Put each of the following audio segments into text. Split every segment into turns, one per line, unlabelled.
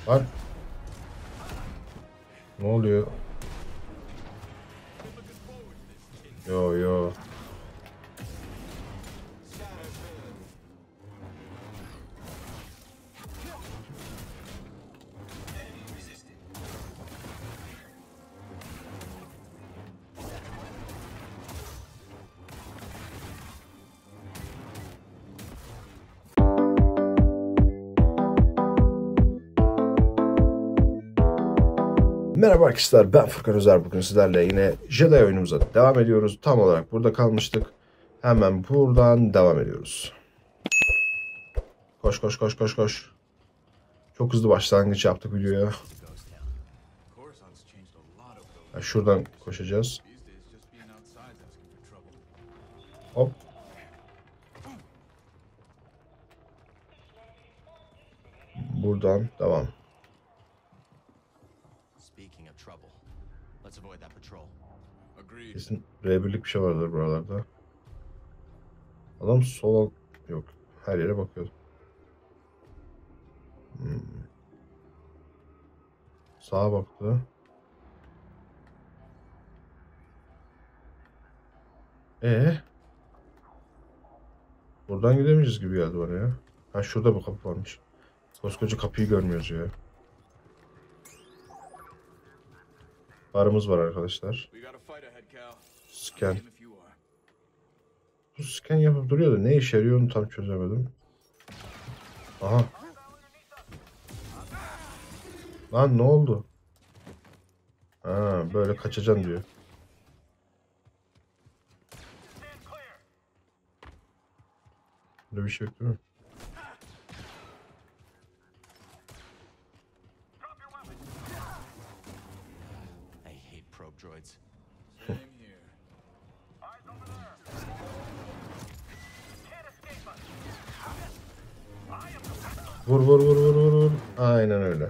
Lan ne oluyor? Yo yo. Merhaba arkadaşlar, ben Furkan Özer. Bugün sizlerle yine Jedi oyunumuza devam ediyoruz. Tam olarak burada kalmıştık. Hemen buradan devam ediyoruz. Koş koş koş koş koş. Çok hızlı başlangıç yaptık videoya. Şuradan koşacağız. Hop. Buradan devam. Kesin R1'lik bir şey vardır buralarda. Adam sola yok. Her yere bakıyor. Sağa baktı. Buradan gidemeyeceğiz gibi geldi bana ya. Ha şurada bu kapı varmış. Koskoca kapıyı görmüyoruz ya. Barımız var arkadaşlar. Scan. Bu scan yapıp duruyor da ne işe yarıyor onu tam çözemedim. Aha. Lan ne oldu? Ha böyle kaçacaksın diyor. Böyle bir şey yok değil mi? Vur vur vur vur vur vur. Aynen öyle.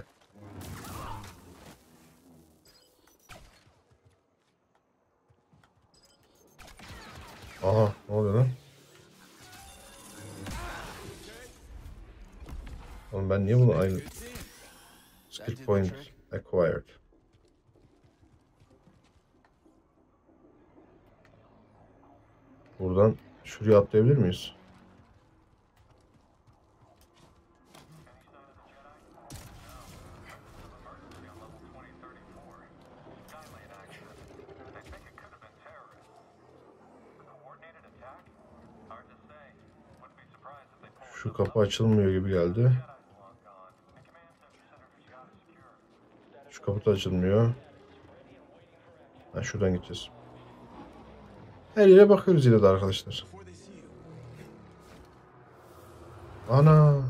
Aha ne oluyor lan? Oğlum ben niye bunu aynı... Skill point acquired. Buradan şuraya atlayabilir miyiz? Şu kapı açılmıyor gibi geldi. Şu kapı da açılmıyor. Ha, şuradan gideceğiz. Her yere bakıyoruz yine de arkadaşlar. Ana.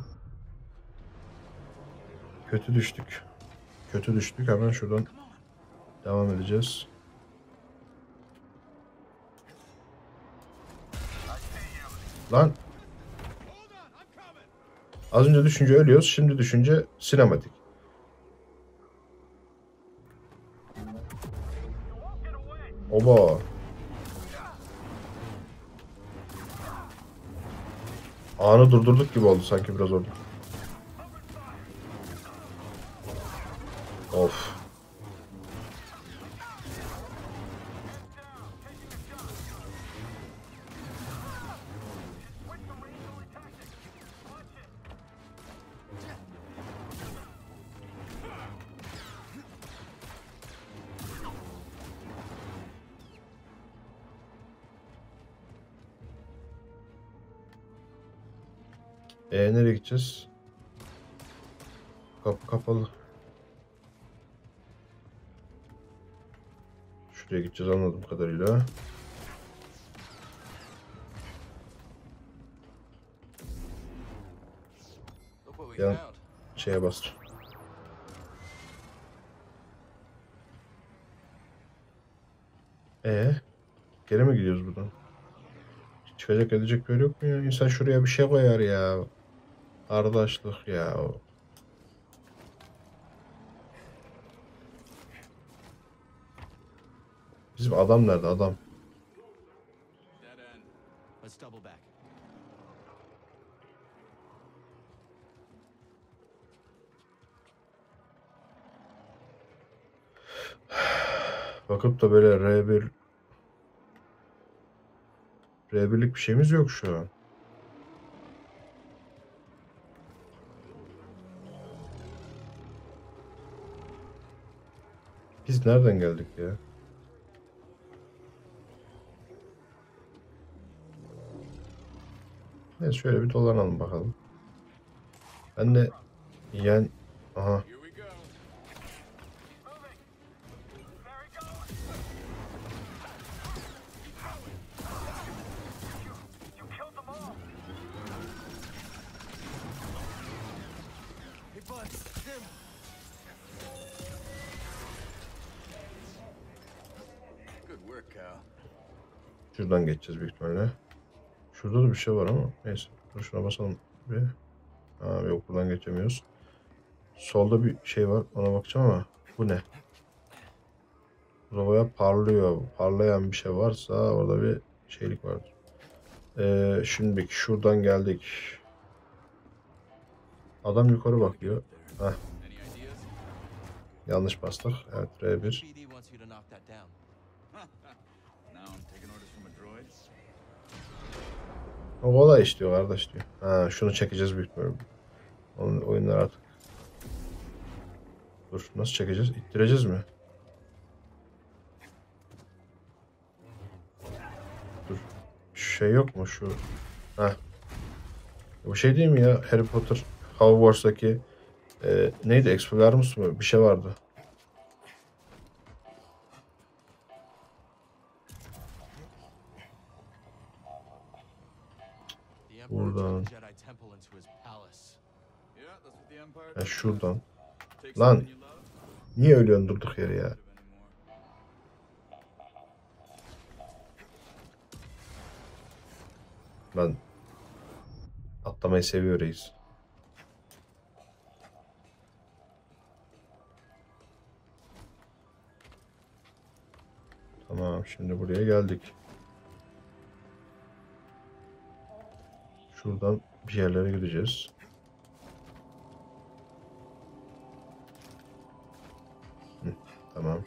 Kötü düştük. Kötü düştük. Hemen şuradan devam edeceğiz. Lan. Az önce düşünce ölüyoruz. Şimdi düşünce sinematik. Oba. Anı durdurduk gibi oldu sanki biraz orada. Of. Nereye gideceğiz? Kapı kapalı. Şuraya gideceğiz anladığım kadarıyla. Yan şeye bastım. Geri mi gidiyoruz buradan? Çıkacak edecek bir yer yok mu ya? İnsan şuraya bir şey koyar ya. Arkadaşlık ya. Bizim adam nerede adam? Bakıp da böyle R1'lik bir şeyimiz yok şu an. Biz nereden geldik ya? Neyse şöyle bir dolanalım bakalım. Ben de yani aha şuradan geçeceğiz büyük ihtimalle. Şurada da bir şey var ama neyse. Dur şuna basalım bir. Ha, yok buradan geçemiyoruz. Solda bir şey var ona bakacağım ama bu ne? Rovaya parlıyor. Parlayan bir şey varsa orada bir şeylik vardır. Şimdi şuradan geldik. Adam yukarı bakıyor. Heh, yanlış bastık. Evet R1. O kolay iş diyor kardeş diyor. Ha, şunu çekeceğiz büyük ihtimalle. Onun oyunlar artık. Dur nasıl çekeceğiz? İttireceğiz mi? Dur. Şu şey yok mu şu? Heh. Bu şey değil mi ya? Harry Potter Hogwarts'taki neydi? Expelliarmus mu? Bir şey vardı. Buradan. Ya şuradan. Lan niye ölüyorsun durduk yere ya? Ben atlamayı seviyor reis. Tamam şimdi buraya geldik. Şuradan bir yerlere gideceğiz. Hı, tamam.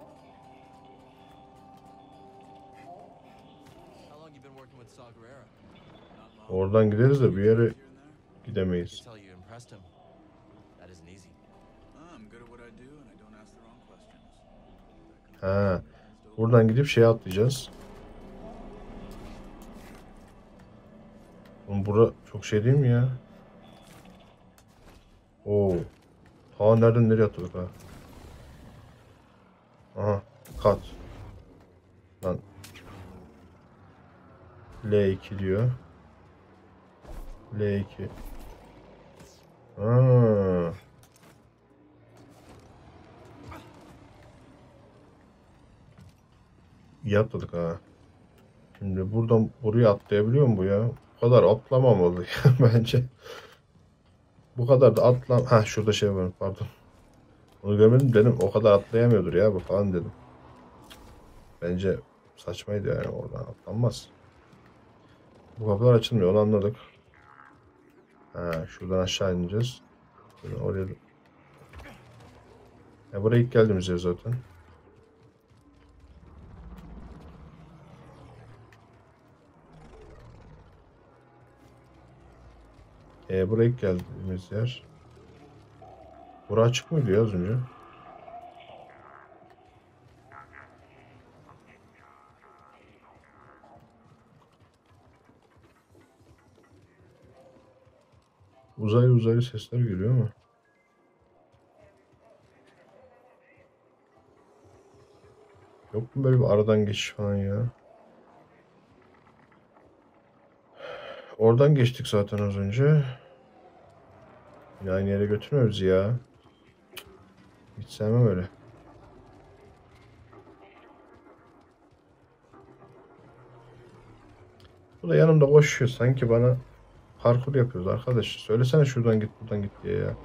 Oradan gideriz de bir yere gidemeyiz. Ha, buradan gidip şeye atlayacağız. Oğlum bura çok şey değil mi ya? Oo. Ta nereden nereye atladık ha? Aha. Kat. Lan. L2 diyor. L2. Ha. İyi atladık ha. Şimdi buradan buraya atlayabiliyor mu bu ya? Bu kadar atlamamalı ya bence. Bu kadar da atlam... Ha şurada şey var pardon. Onu görmedim dedim o kadar atlayamıyordur ya bu falan dedim. Bence saçmaydı yani oradan atlanmaz. Bu kapılar açılmıyor onu anladık. Ha şuradan aşağı ineceğiz. Şuradan oraya... Ya buraya ilk geldiğimiz yer zaten. Buraya ilk geldiğimiz yer. Bura açık mıydı ya az önce? Uzaylı sesler geliyor ama. Yok mu böyle bir aradan geçiş falan ya? Oradan geçtik zaten az önce. Yine aynı yere götürmüyoruz ya. Hiç sevmem öyle. Bu da yanımda koşuyor. Sanki bana parkur yapıyoruz arkadaş. Söylesene şuradan git buradan git diye ya.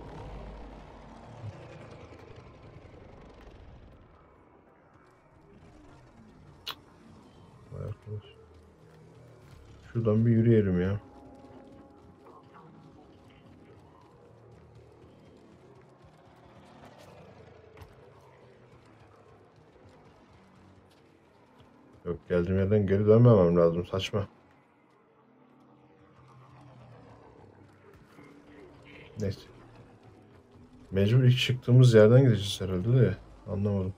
Vay arkadaş. Şuradan bir yürüyelim ya. Yok, geldiğim yerden geri dönmemem lazım. Saçma. Neyse. Mecbur ilk çıktığımız yerden gideceğiz herhalde de. Anlamadım.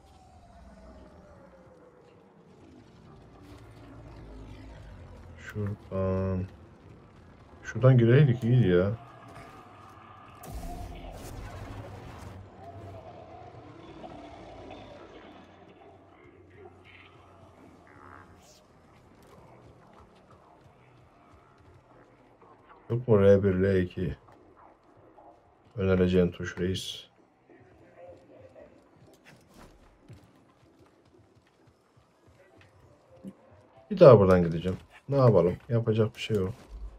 Şuradan. Şuradan gireydik, iyiydi ya. Yok mu R1, R2? Önereceğin tuş reis. Bir daha buradan gideceğim. Ne yapalım? Yapacak bir şey yok.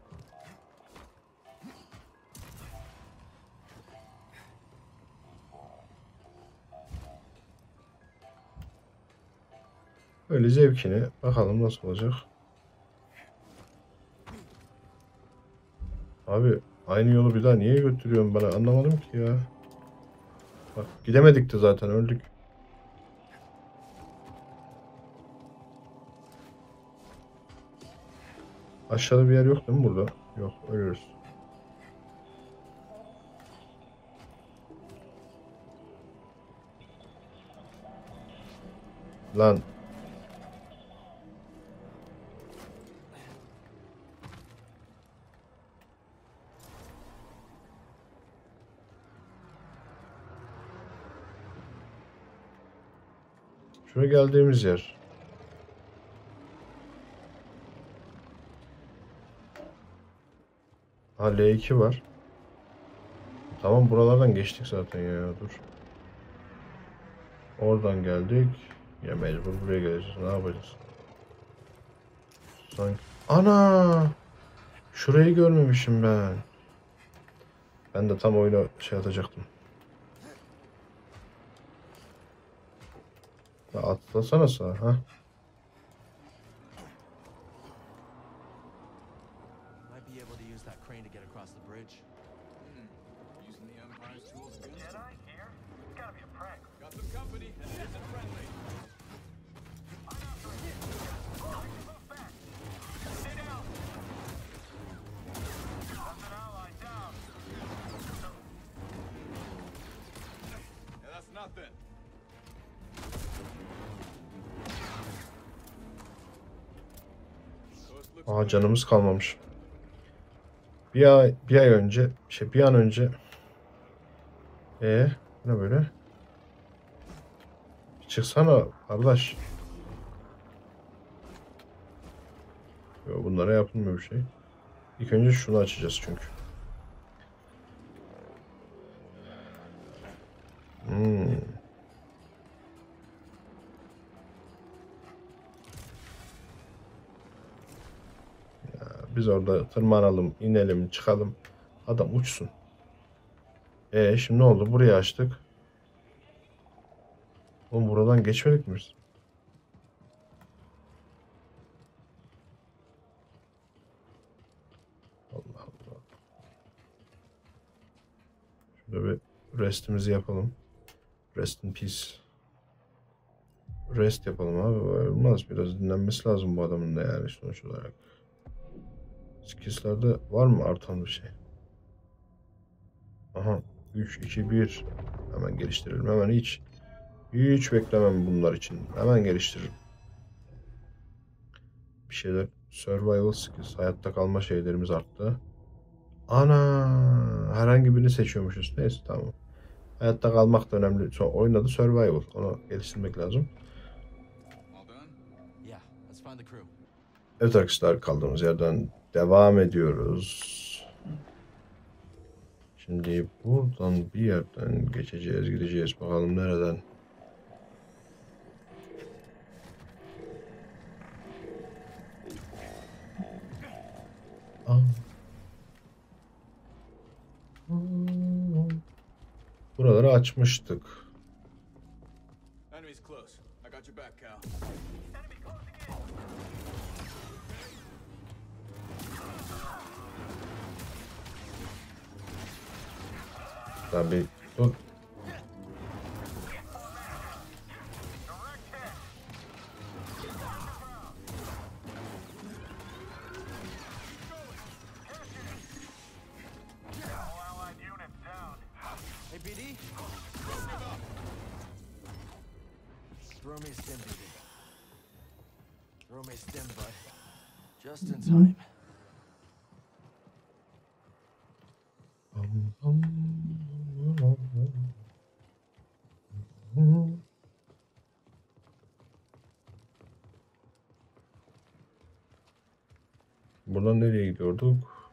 Öyle zevkini. Bakalım nasıl olacak. Abi aynı yolu bir daha niye götürüyorum bana, anlamadım ki ya. Bak gidemedik de zaten öldük. Aşağıda bir yer yok değil mi burada? Yok, ölürüz. Lan. Şuraya geldiğimiz yer. Ha, L2 var. Tamam, buralardan geçtik zaten ya, dur. Oradan geldik. Ya mecbur buraya geleceğiz. Ne yapacağız? Sanki... Ana! Şurayı görmemişim ben. Ben de tam oyuna şey atacaktım. Ya atlasana sağa. Ha?
Might be able to use that crane to get across the bridge.
Using the Empire's tools against them.
Jedi here? It's gotta be a prank.
Got some company, and it isn't friendly.
Move back. Stay down. That's an ally down.
Yeah, that's nothing. Coast looks
Aa,
good.
canımız kalmamış. Bir ay önce, bir an önce. Ne böyle? Çıksana kardeş. Yo, bunlara yapılmıyor bir şey. İlk önce şunu açacağız çünkü. Biz orada tırmanalım, inelim, çıkalım. Adam uçsun. Şimdi ne oldu? Burayı açtık. Oğlum buradan geçmedik mi biz? Allah Allah. Şurada bir restimizi yapalım. Rest in peace. Rest yapalım abi. Olmaz. Biraz dinlenmesi lazım bu adamın da yani sonuç olarak. Skills'lerde var mı artan bir şey? Aha. 3, 2, 1. Hemen geliştirelim. Hemen hiç beklemem bunlar için. Hemen geliştiririm. Bir şeyler. Survival skills. Hayatta kalma şeylerimiz arttı. Ana. Herhangi birini seçiyormuşuz. Neyse, tamam. Hayatta kalmak da önemli. Sonra oyunda da survival. Onu geliştirmek lazım.
All done?
Yeah, let's find the crew.
Evet arkadaşlar, kaldığımız yerden devam ediyoruz. Şimdi buradan bir yerden gideceğiz. Bakalım nereden? Aa. Buraları açmıştık.
Enemy's close. I got your back, Cal.
Enemy closing in.
Tabii. Dur.
Direct hit.
LAPD? Throw me a stim, BD. Throw me a stim, bud. Just in time.
Buradan nereye gidiyorduk?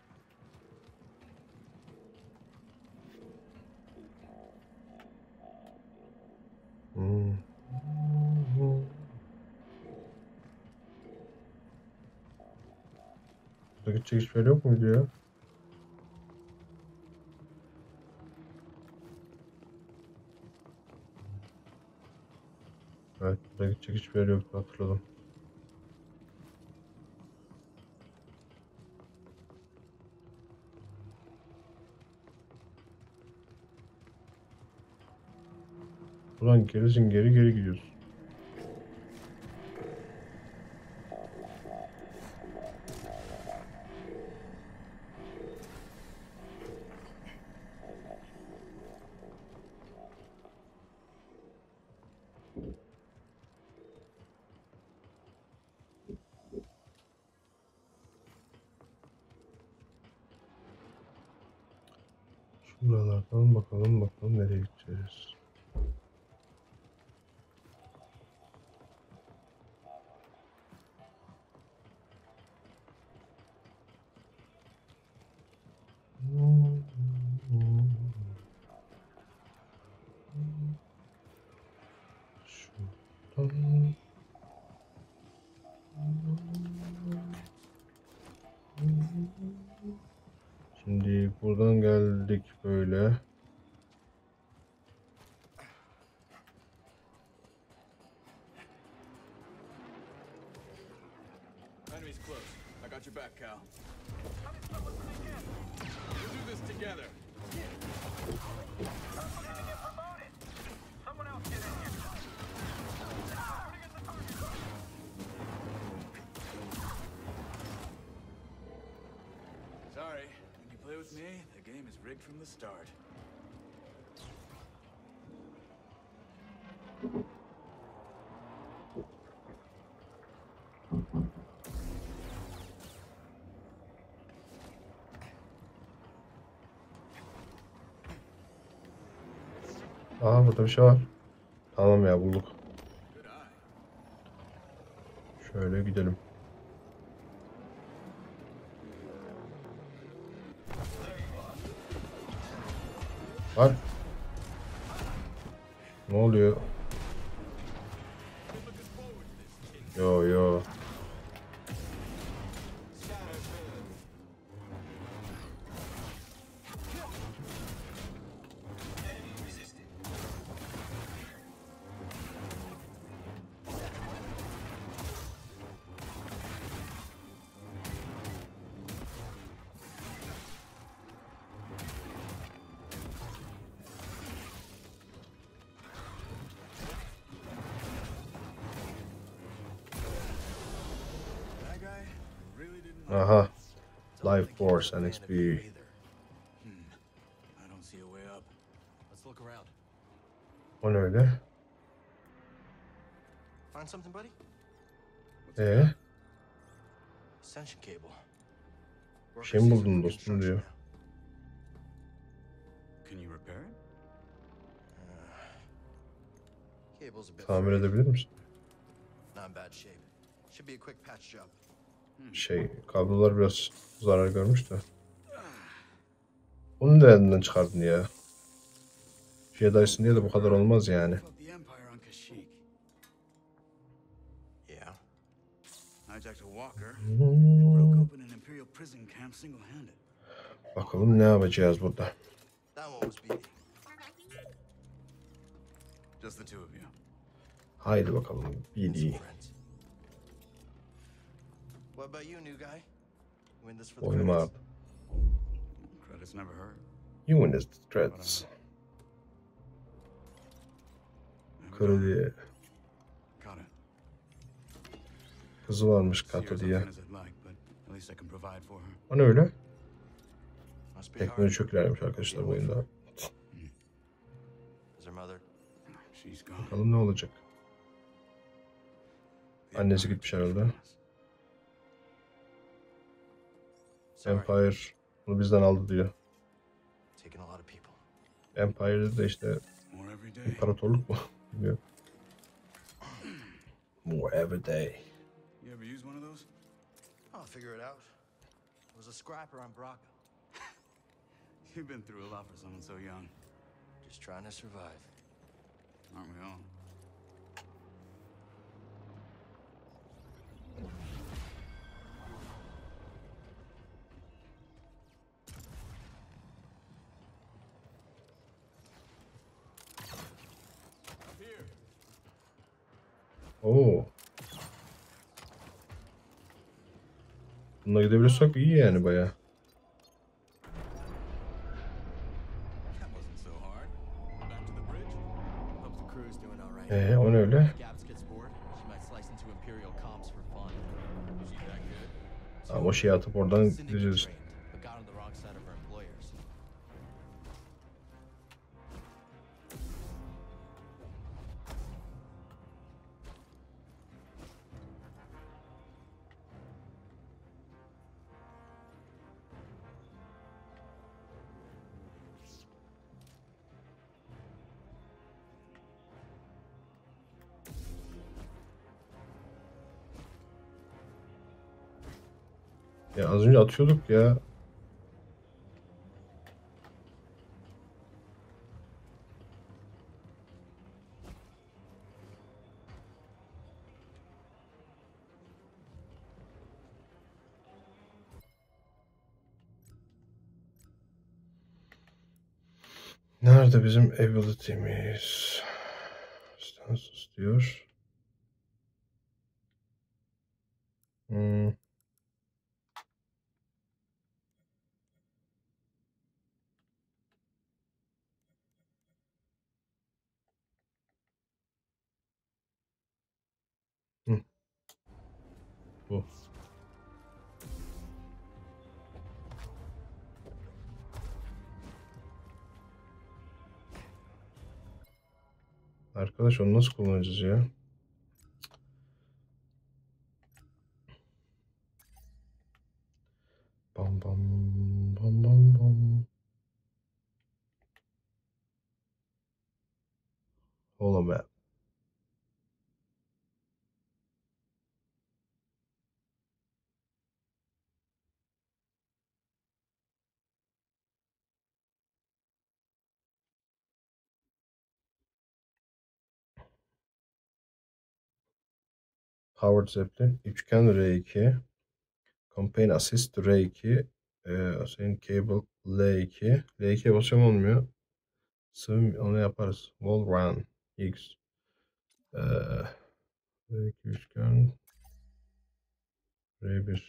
Burada gidecek hiçbir yer yok muydu ya? Evet, burada gidecek hiçbir yer yoktu, hatırladım. Ulan gerisin, geri geri gidiyorsun. Şuralardan bakalım nereye gideceğiz. Şuradan. Şimdi buradan geldik böyle.
Enemy's close. I got your back, Cal. We'll do this together.
Someone else get in here.
Sorry, when you play with me, the game is rigged from the start.
Aha, burada bir şey var. Tamam ya, bulduk.
Good eye.
Şöyle gidelim. Var. Ne oluyor? Yo yo.
That guy really didn't like
Aha.
Don't
Life
think he
Force
was a fan of
NXP.
you either.
I don't see a way up.
Let's look around.
O ne öyle?
Find something, buddy? Ascension cable.
Bir şey mi buldun dostum diyor.
Can you repair it?
Cable's a bit
Tamir
frayed.
edebilir misin?
Not in bad shape. Should be a quick patch job.
Kablolar biraz zarar görmüş de. Bunu nereden çıkardın ya? Jedi'sin diye de bu kadar olmaz yani.
About the Empire on Kashyyyk.
Yeah.
Hijacked a walker. Broke
Hmm.
open an Imperial prison camp single-handed.
Bakalım ne yapacağız burada.
That one was BD.
Just the two of you.
Haydi bakalım.
And
BD.
some friends. What about you, new guy? You in this for the
Boynum
credits?
ağrıdı.
Credits never hurt.
You win the threats. Kredi.
Got it.
Kızı varmış
See her
katı
as
diye.
often as I'd like, but at least I can provide for her.
O ne öyle?
Must be
Teknoloji
hard.
çok ilerlemiş arkadaşlar bu oyunda.
her mother?
She's gone.
Bakalım ne olacak. Annesi gitmiş herhalde.
Sorry,
Empire bunu bizden aldı diyor.
taking a lot of people.
Empire'de de işte
More every day.
imparatorluk mu? Bilmiyorum. More every day.
You ever use one of those?
I'll figure it out. I was a scrapper on Braca.
You've been through a lot for someone so young,
Just trying to survive.
aren't we all? Up here.
Oo. Bununla gidebilirsek iyi yani bayağı.
That wasn't so hard. Back to the bridge.
Hope the crew's doing all right.
O ne öyle?
Gaps gets bored. She might slice into Imperial comps for fun.
Is she that good?
Tamam o şeyi atıp oradan
Syndicate
gideceğiz.
trained, but got on the wrong side of her employers.
Ya az önce atıyorduk ya. Nerede bizim ability'miz? Stansus diyor. Hmm. Hı. Bu. Arkadaş onu nasıl kullanacağız ya? Bam bam bam bam bam. Holomap. Howard Zeppelin. Üçgen R2. Campaign Assist R2. Senin Cable L2. L2'ye basıyorum olmuyor. Swim onu yaparız. Wall Run. X. R2 üçgen. R1.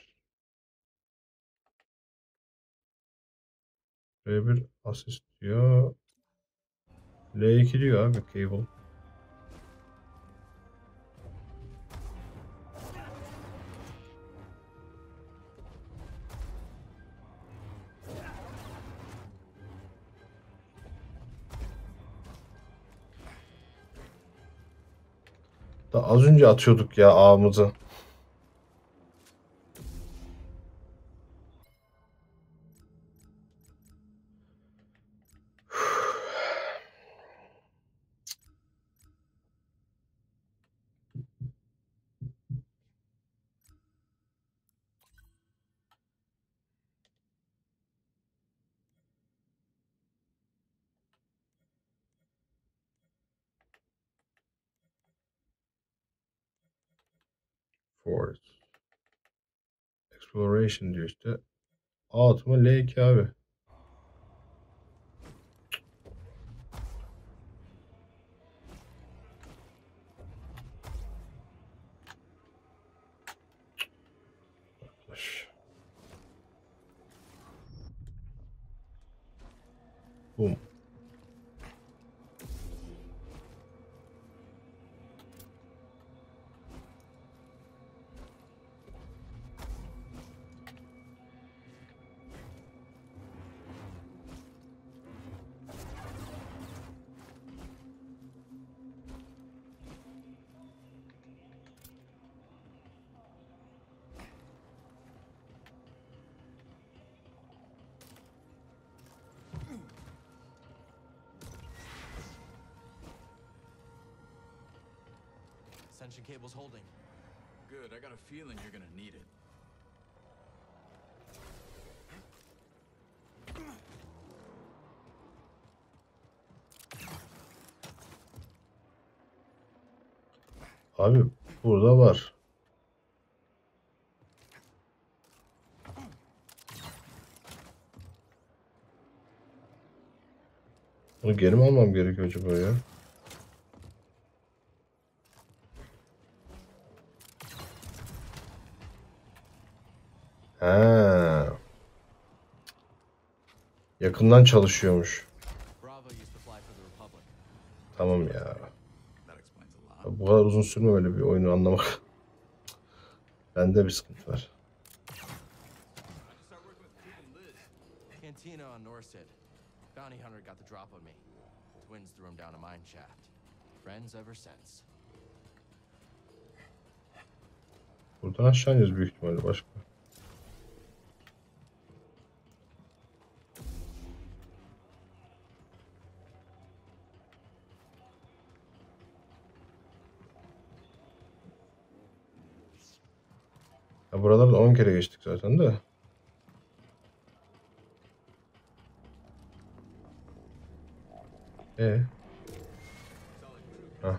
R1 assist diyor. L2 diyor abi Cable. Da az önce atıyorduk ya ağımızı. Force. Exploration diyor işte. A atma L2 abi. Arkadaş. Boom.
Ascension cable's holding.
Good, I got a feeling you're gonna need it.
Abi burada var. Bunu geri mi almam gerekiyor acaba ya? Ha. Yakından çalışıyormuş.
Bravo used to fly for the Republic.
Tamam ya.
That explains a lot.
Bu kadar uzun sürme öyle bir oyunu anlamak. Bende bir sıkıntı var.
I just start working with Kid and Liz.
Cantina on Norset. Bounty hunter got the drop on me. Twins threw him down a mine shaft. Friends ever since.
Buradan aşağı ineceğiz büyük ihtimalle başka. Ya buralarda 10 kere geçtik zaten de. Ha.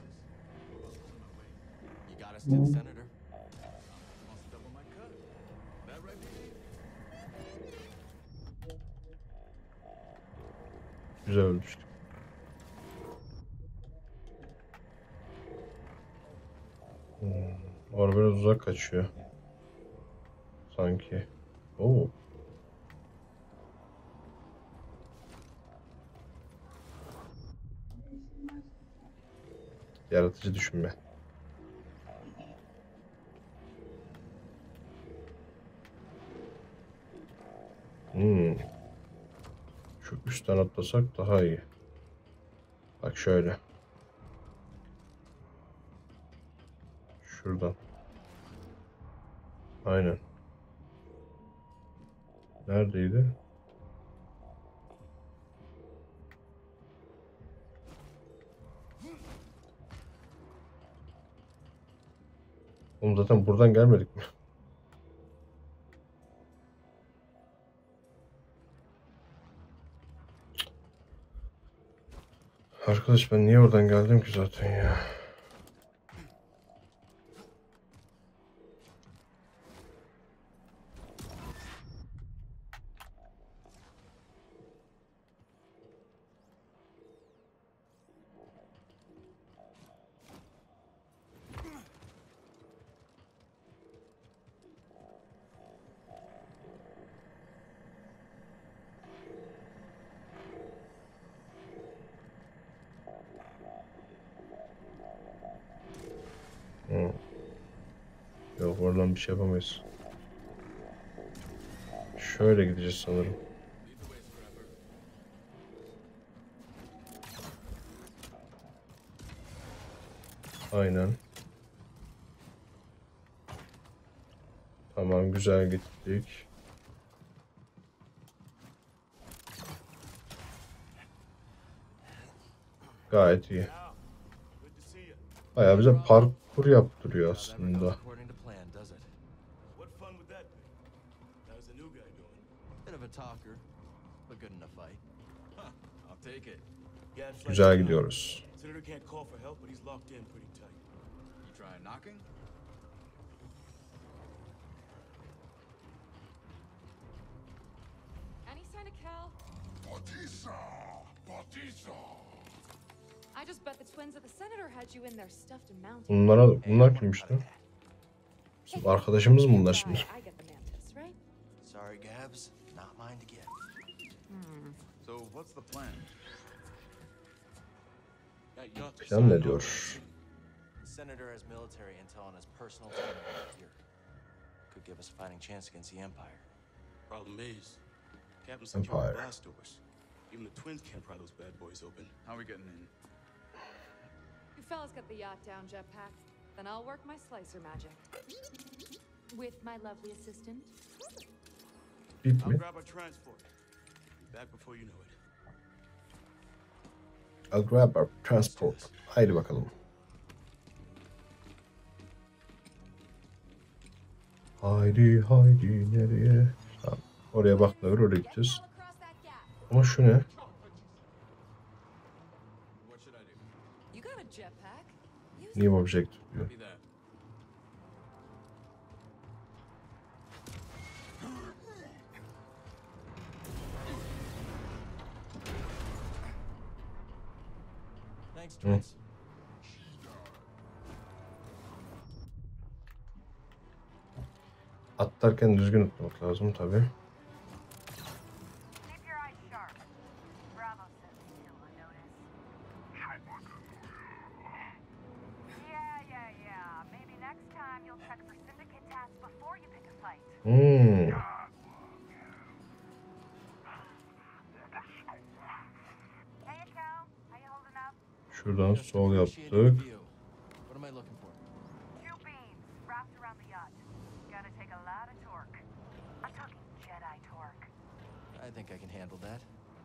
You got us to the senator.
Wants to double my cut. That right, BB?
Güzel ölmüştü. Orada biraz uzak kaçıyor. Sanki. Oo. Yaratıcı düşünme. Şu üstten atlasak daha iyi. Bak şöyle. Şuradan. Aynen. Neredeydi? Oğlum zaten buradan gelmedik mi? Arkadaş ben niye oradan geldim ki zaten ya? Yok oradan bir şey yapamayız. Şöyle gideceğiz sanırım.
Lead the way, Scrapper.
Aynen. Tamam güzel gittik. Gayet iyi. Bayağı bize parkur yaptırıyor
Never
aslında.
goes according to plan, does it?
What fun would that be? How's the new guy doing?
Bit of a talker, but good in a fight.
Huh, I'll take it.
Yeah, it's like
Güzel gidiyoruz.
Senator can't call for help, but he's locked in pretty tight.
You trying knocking?
Any sign of Cal?
Batisa!
I just bet the twins at the senator had you in there stuffed and mounted.
Bunlar kimmiş lan? Bizim arkadaşımız mı bunlar şimdi?
I get the mantis, right?
Sorry, Gabs. Not mine to get.
So what's the plan?
That yacht
Plan
signed
ne
on
diyor?
The senator has military intel on his personal team right here. Could give us a fighting chance against the Empire.
Problem is, Captain said you
Empire.
were blast doors. Even the twins can't pry those bad boys open.
How are we getting in?
You fellas got the yacht down, jetpack. Then I'll work my slicer magic. With my lovely assistant.
Bip
I'll
mi?
grab our transport. Be back before you know it.
I'll grab our transport. Haydi bakalım. Haydi haydi nereye? Tamam. Oraya bakmıyor, oraya gideceğiz. Ama şu ne?
What should I do?
You got a jetpack? Use
New objective diyor.
Be that.
Thanks, Twins.
Atlarken düzgün tutmak lazım tabi.
Keep your eyes sharp. Bravo says he's still on notice. Yeah. Maybe next time you'll check for syndicate tasks before you pick a fight. Hey, Cal. How you holding up?
Şuradan
Just
sol
appreciating the
yaptık.
view. What am I looking for?
Two beams wrapped around the yacht. Gotta take a lot of torque. I'm talking Jedi torque.
I think I can handle that.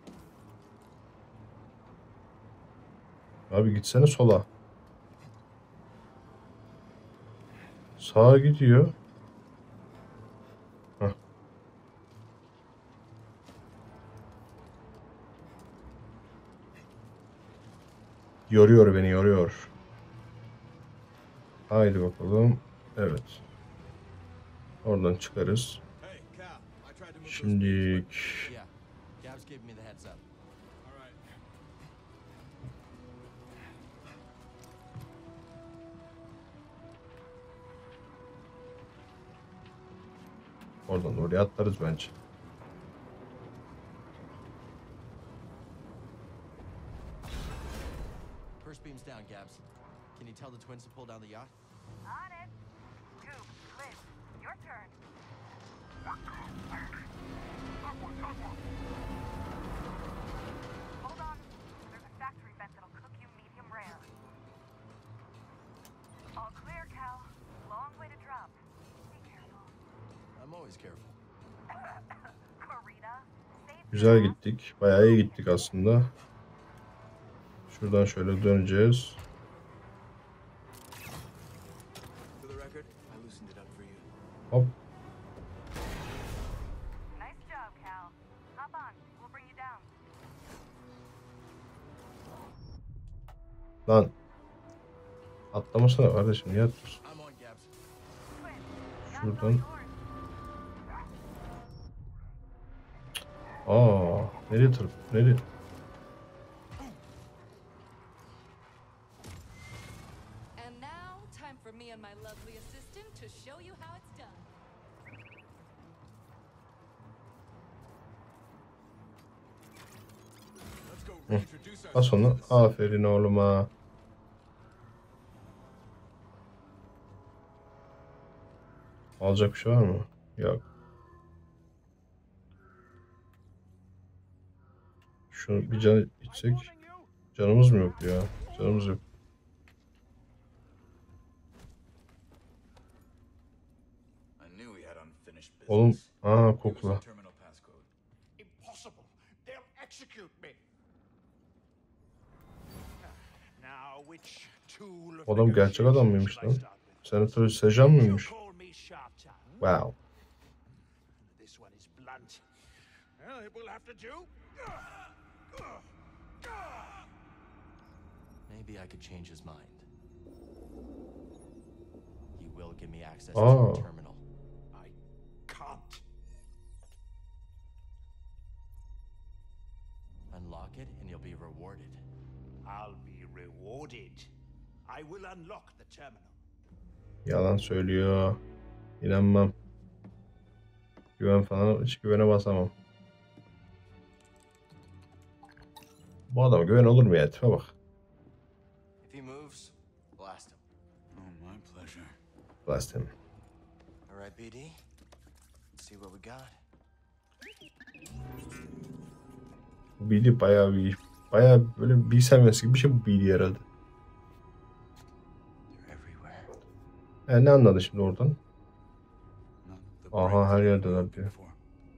Abi gitsene sola. Sağa gidiyor. Hah. Yoruyor beni, yoruyor. Haydi bakalım. Evet. Oradan çıkarız.
Hey, Cal. I tried to move
Şimdilik
Yeah. Gabs gave me the heads up.
All right.
oradan oraya atlarız bence.
First beam's down, Gabs. Can you tell the Twins to pull down the yacht?
On it. Goop, Liz, your turn. Hold on. There's a factory vent that'll cook you medium rare. All clear, Cal. Long way to drop. Be careful.
I'm always careful.
Corita, save
Güzel gittik. Bayağı iyi gittik aslında. Şuradan şöyle döneceğiz.
For the record, I loosened it up for you.
Hop.
Nice job, Cal. Hop on. We'll bring you down.
Lan. Atlamasana kardeşim. Niye atlıyorsun?
I'm on, Gabs.
Twin, that's all
Şuradan.
yours.
Nereye tırıp? Nereye?
And now, time for me and my lovely assistant to show you how it's done.
Let's go reintroduce
Bas onu.
ourselves to the
Aferin oğluma. Alacak bir şey var mı? Yok. Şunu bir can içsek. Canımız mı yok ya? Canımız yok.
I knew we had unfinished business.
Oğlum.
Give us
Kokla.
the terminal passcode.
Impossible. They'll execute me. Now, which tool of
Adam gerçek adam
negotiation
mıymış
should I
lan?
start with?
Senatör Sejan
You
mıymış?
call me sharp tongue.
Wow.
This one is blunt. Well, it will have to do.
Maybe I could change his mind. He will give me access
Oh.
to the terminal.
I can't.
Unlock it and you'll be rewarded.
I'll be rewarded. I will unlock the terminal.
Yalan söylüyor. İnanmam. Güven falan, hiç güvene basamam. Bu adama güven olur mu ya? Tipe bak.
If he moves, blast him.
Oh, my pleasure.
Blast him.
All right, BD. Let's see what we got.
BD bayağı böyle bilsem mühendislik gibi bir şey bu BD herhalde.
They're everywhere.
Ne anladın şimdi oradan?
Not the
Aha, her
breakthrough
yerdeler
we're looking
diyor.
for.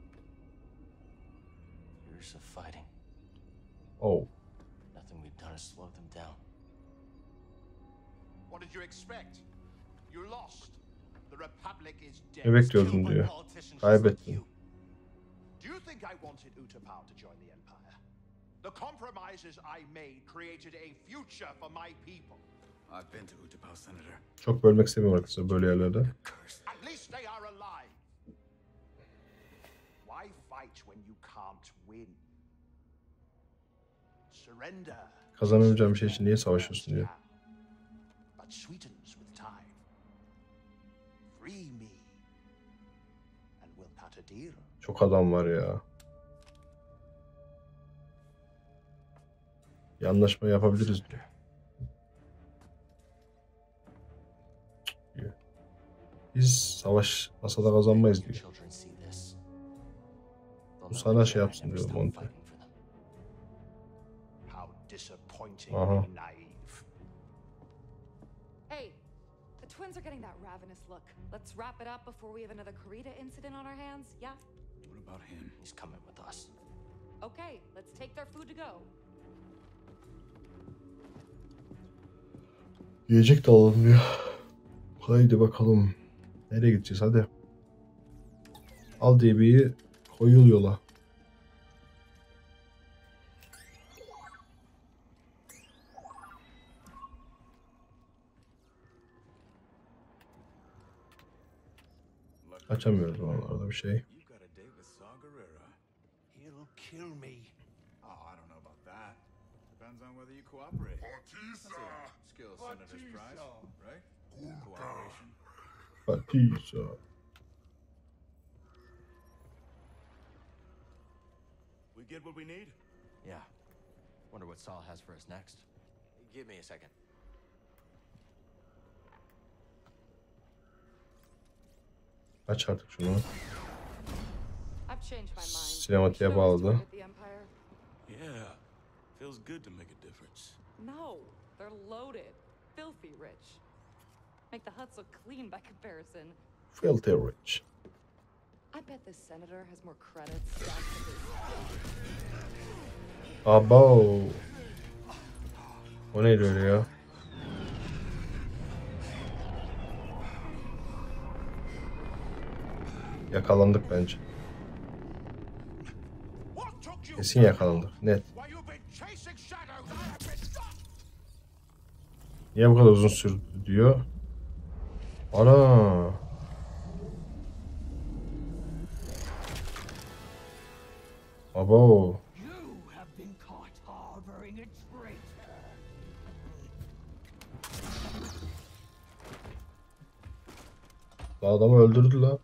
Years of fighting.
Oh.
Nothing we've done has slowed them down.
What did you expect? You lost. The Republic is dead.
Ne bekliyordun diyor. Kaybettin.
Do you think I wanted Utapau to join the Empire? The compromises I made created a future for my people.
I've been to Utapau, Senator.
Çok bölmek istemiyorum arkadaşlar böyle yerlerde.
At least they are alive. Why fight when you can't win? Surrender.
Kazanamayacağım bir şey için niye savaşıyorsun diyor.
But sweetens with time. Free me. And we'll cut a deal.
Çok adam var ya. Bir anlaşma yapabiliriz diyor. Biz savaş masada kazanmayız diyor. Bu sana şey yapsın diyor Monty. Aha.
Hey, the twins are getting that ravenous look. Let's wrap it up before we have another Karita incident on our hands, yeah?
What about him?
He's coming with us.
Okay, let's take their food to go.
Yiyecek de alalım diyor. Haydi bakalım. Nereye gideceğiz hadi. Al DB'yi koyul yola. Açamıyoruz oralarda bir şey.
You got a date with Saw Gerrera.
He'll kill me.
Oh, I don't know about that. Depends on whether you cooperate. That's a skill senator's prize, right? Cooperation.
Batisa.
We get what we need?
Yeah. Wonder what Saul has for us next. Give me a second.
Aç artık şunu.
I've changed my mind.
Sinematiğe bağladı.
The Empire.
Yeah. Feels good to make a difference.
No, they're loaded, filthy rich. Make the huts look clean by comparison.
Filthy rich.
I bet this senator has more credits stacked to his.
Abo. O neydi öyle ya? Yakalandık bence. Kesin yakalandık. Net. Niye bu kadar uzun sürdü diyor. Ana. Abo. Adamı öldürdü la.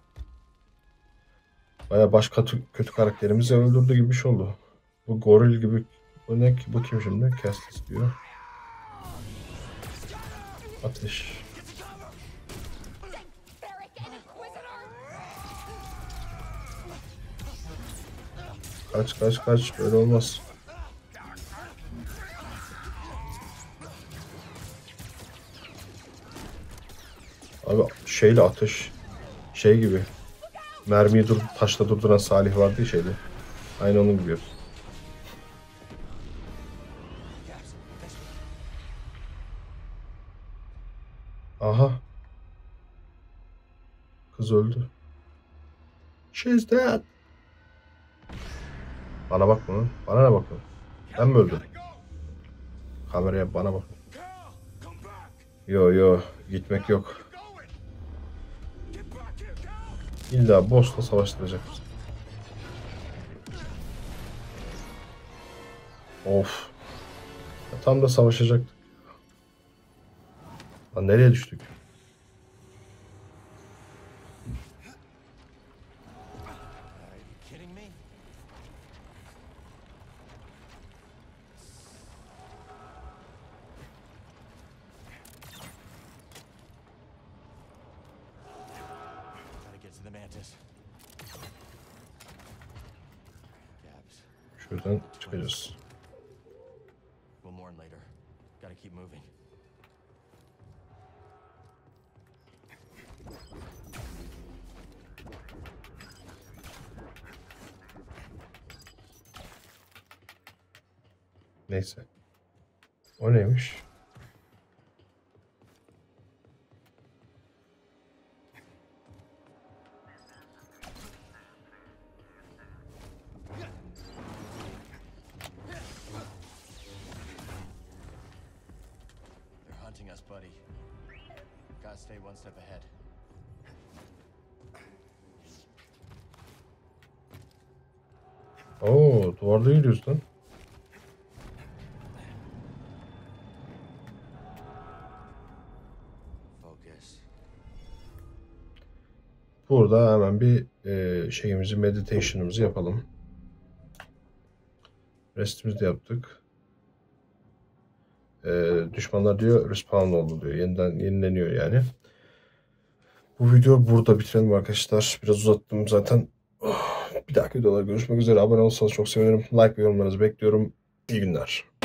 Baya başka kötü karakterimizi öldürdü gibi bir şey oldu. Bu goril gibi. Bu ne ki? Bu kim şimdi? Kestis diyor. Ateş. Kaç kaç kaç. Böyle olmaz. Abi şeyle ateş. Şey gibi. Mermiyi taşla durduran Salih vardı ya şeyde. Aynı onun gibi. Aha. Kız öldü. She's dead. Bana bakma. Bana ne bakıyorsun? Ben mi öldüm? Kameraya bana bak. Yo yo. Gitmek yok. İlla boss'la savaştıracak. Of. Ya tam da savaşacaktık. Lan nereye düştük?
Are you kidding me? Gotta get to the Mantis. Gabs.
Şuradan çıkacağız.
We'll mourn later. Gotta keep moving.
Neyse. O neymiş?
hunting us, buddy. Gotta stay one step ahead.
Oo, duvarda yürüyoruz lan.
Focus.
Burada hemen bir şeyimizi, meditation'ımızı yapalım. Restimizi de yaptık. Düşmanlar diyor respawn oldu diyor. Yeniden yenileniyor yani. Bu videoyu burada bitirelim arkadaşlar. Biraz uzattım zaten. Bir dahaki videoda görüşmek üzere. Abone olursanız çok sevinirim. Like ve yorumlarınızı bekliyorum. İyi günler.